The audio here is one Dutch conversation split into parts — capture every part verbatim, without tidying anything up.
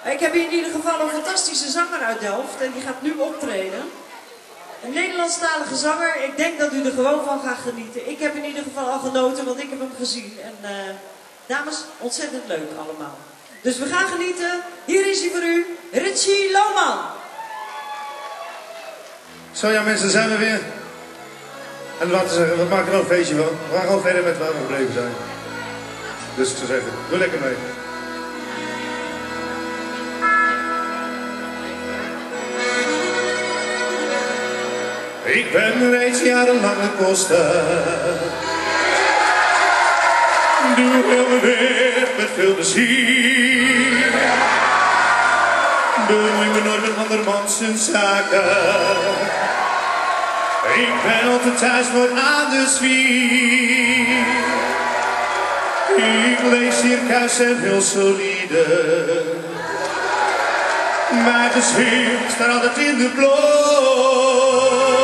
Ik heb hier in ieder geval een fantastische zanger uit Delft en die gaat nu optreden. Een Nederlandstalige zanger, ik denk dat u er gewoon van gaat genieten. Ik heb in ieder geval al genoten, want ik heb hem gezien. En uh, dames, ontzettend leuk allemaal. Dus we gaan genieten. Hier is hij voor u, Richie Lohman. Zo ja mensen, zijn we weer. En laten we zeggen, we maken er een feestje van. We gaan gewoon verder met waar we gebleven zijn. Dus ik zou zeggen, doe lekker mee. Ik ben reeds jarenlang een koster. Doe heel weer met veel plezier. Bemoei me nooit met andermans zijn zaken. Ik ben altijd thuis voor aan de zwier. Ik lees hier kuis en heel solide. Mijn gezicht staat altijd in de bloot.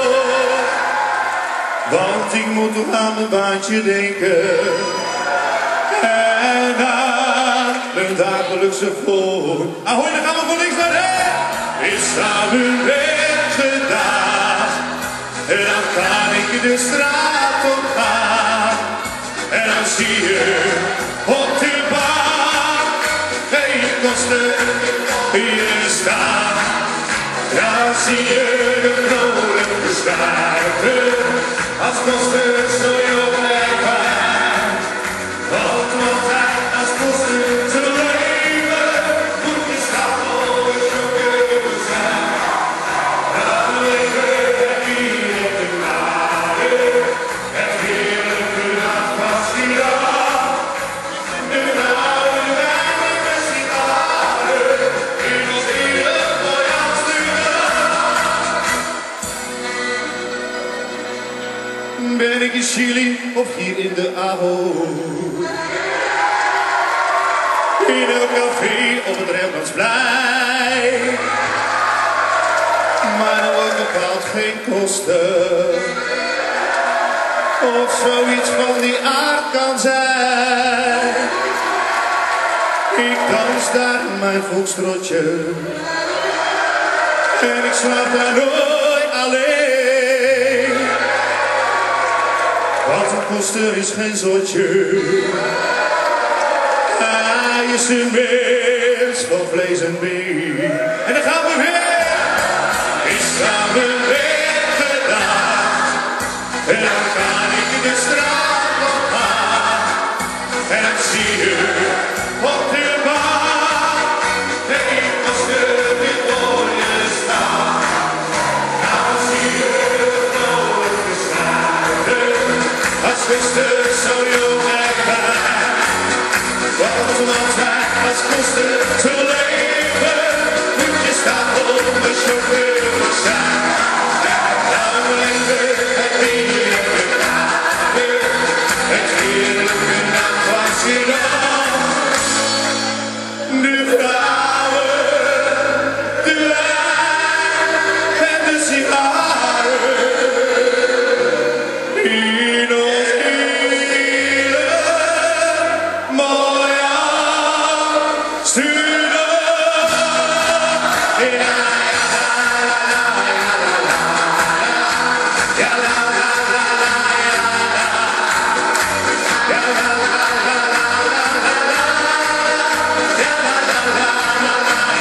Want ik moet toch aan mijn baantje denken. En aan mijn dagelijkse voor. Ahoy, dan gaan we van links naar rechts. Is samen weg gedaan. En dan kan ik de straat op gaan. En dan zie je op de baan geen kosten hier staan. Dan zie je de vrolijke schuiven als kosten zo jong en fijn. Want altijd als kosten te leven moet je stap over zo kunnen zijn. Dan leven heb je op de kade, het heerlijke nacht van Schiedam. De oude wijn met sigaren in ons heerlijk mooi Amsterdam. Ben ik in Chili of hier in de Aho? In elk café op het Rembrandtsplein. Maar dan wordt bepaald geen kosten. Of zoiets van die aard kan zijn. Ik dans daar in mijn volkstrotje. En ik slaap daar nooit alleen. Want een koster is geen zotje. Hij is een mens van vlees en been. En dan gaan we weer. Is samen weer gedaan. En dan kan ik de straat op gaan. En dan zie je op de baan. Nee, koster dit voor je staan. Dan zie je vrolijke schuiven. Als koster zo jong en fijn. Want altijd als koster te leven moet je staan om een chauffeur zijn. Dan leven het heerlijke kade, het heerlijke nacht van Schiedam. De vrouwen, de wijn en de sigaren in ons heerlijk mooi Amsterdam. Ja, ja, ja, la, la, la, la, ja, la, la, la, la, ja, la, la, la, la,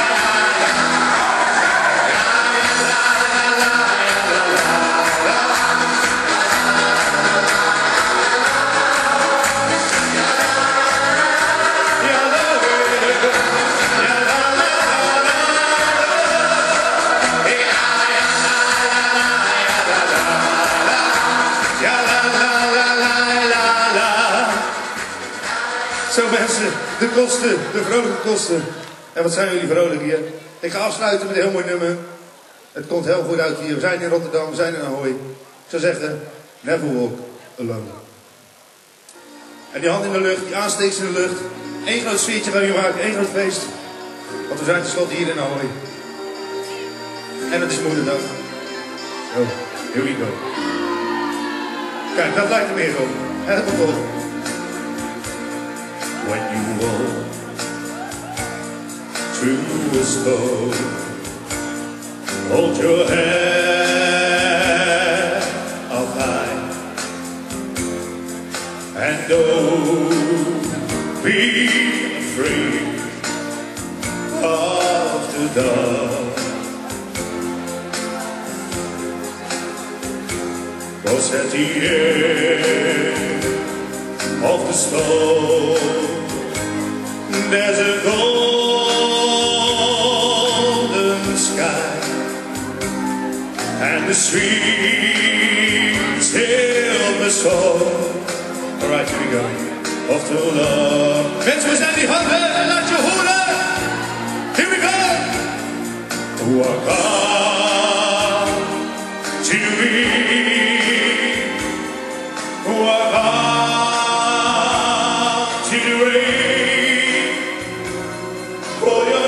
Zo mensen, de kosten, de vrolijke kosten. En wat zijn jullie vrolijk hier? Ik ga afsluiten met een heel mooi nummer. Het komt heel goed uit hier. We zijn in Rotterdam, we zijn in Ahoy. Ik zou zeggen, never walk alone. En die hand in de lucht, die aansteeks in de lucht. Eén groot sfeertje gaan we maken, één groot feest. Want we zijn tenslotte hier in Ahoy. En het is moederdag. So, here we go. Kijk, dat lijkt er meer op. Helemaal vol. When you walk through a storm. Hold your head up high and don't be afraid of the dark. 'Cause at the end of the storm there's a golden sky and the sweet silver song. Alright, here we go. Of the love. Mensen, we zijn die handen en laat je horen. Here we go. Walk on to me. Walk on to the rain. For your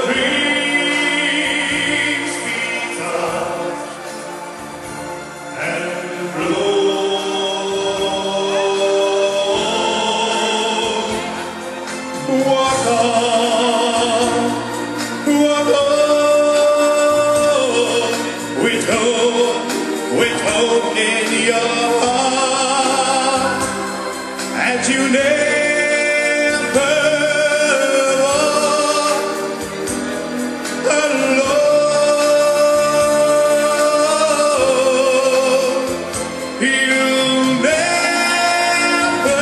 dreams be touched and blow. Walk on, walk on, with hope, with hope in your heart, and you never walk alone. You never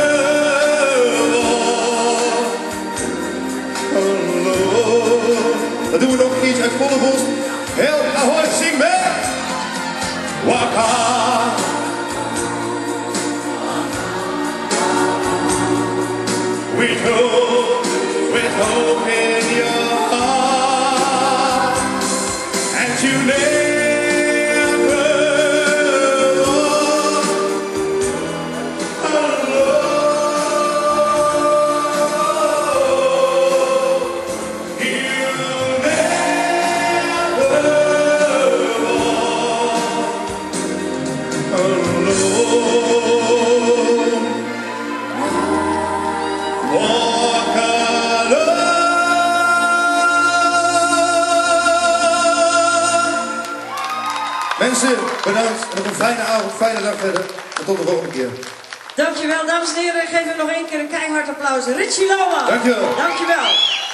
walk. Dan doen we nog iets uit volle borst. Heel ahoy, zing mee! Walk on. With hope, with hope in your heart, and you never walk alone. You walk alone. Mensen, bedankt. Nog een fijne avond, fijne dag verder. En tot de volgende keer. Dankjewel, dames en heren. Geef hem nog één keer een keihard applaus. Richie Lauwman. Dankjewel. Dankjewel.